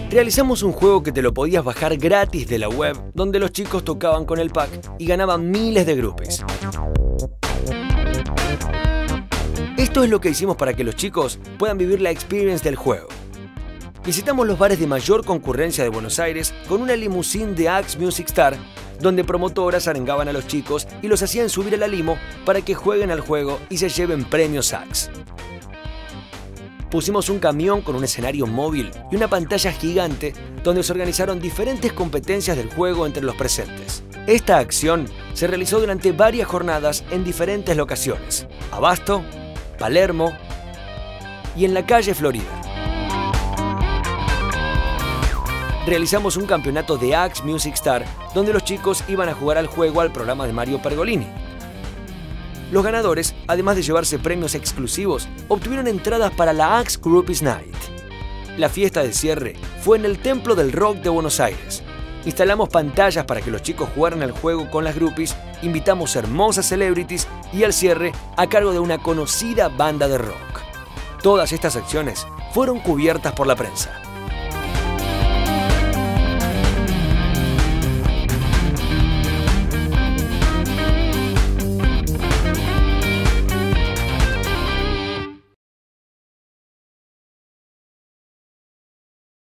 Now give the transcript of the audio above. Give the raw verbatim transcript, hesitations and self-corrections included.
Realizamos un juego que te lo podías bajar gratis de la web, donde los chicos tocaban con el pack y ganaban miles de groupies. Esto es lo que hicimos para que los chicos puedan vivir la experience del juego. Visitamos los bares de mayor concurrencia de Buenos Aires con una limusín de Axe Music Star, donde promotoras arengaban a los chicos y los hacían subir a la limo para que jueguen al juego y se lleven premios Axe. Pusimos un camión con un escenario móvil y una pantalla gigante donde se organizaron diferentes competencias del juego entre los presentes. Esta acción se realizó durante varias jornadas en diferentes locaciones: Abasto, Palermo y en la calle Florida. Realizamos un campeonato de Axe Music Star donde los chicos iban a jugar al juego al programa de Mario Pergolini. Los ganadores, además de llevarse premios exclusivos, obtuvieron entradas para la Axe Groupies Night. La fiesta de cierre fue en el Templo del Rock de Buenos Aires. Instalamos pantallas para que los chicos jugaran al juego con las groupies, invitamos hermosas celebrities y el cierre a cargo de una conocida banda de rock. Todas estas acciones fueron cubiertas por la prensa.